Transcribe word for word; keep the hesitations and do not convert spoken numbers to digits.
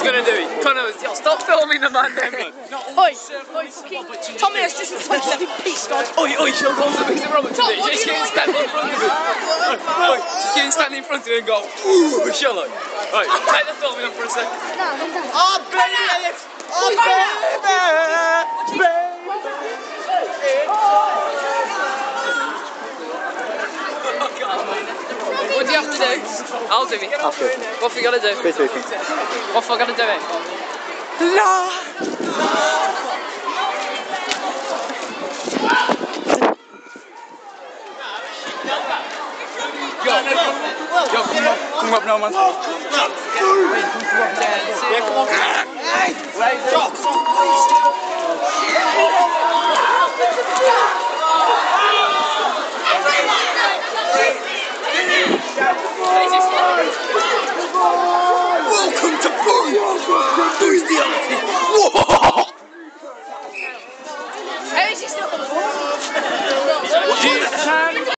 gonna do it. Connor, yo, stop filming the man then. Oi, oi, fucking Tommy has just insulted peace, God. Oi, oi, she'll go to Mister Robert today. Just get him standing in front of him. Oi, just get him standing in front of him and go, ooh, shall I? Right, take the filming up for a second. No, no, no. Oh, baby! Oh, baby! Baby! What do you have to do? I'll do it. Okay. What have we got to do? Face walking. What have I got to do it? La! Yo, yo, come up, come up now, man. Yeah, come on. Hey! Right, welcome to Boom! Who's the other? Whoa! How is he still on the board? You can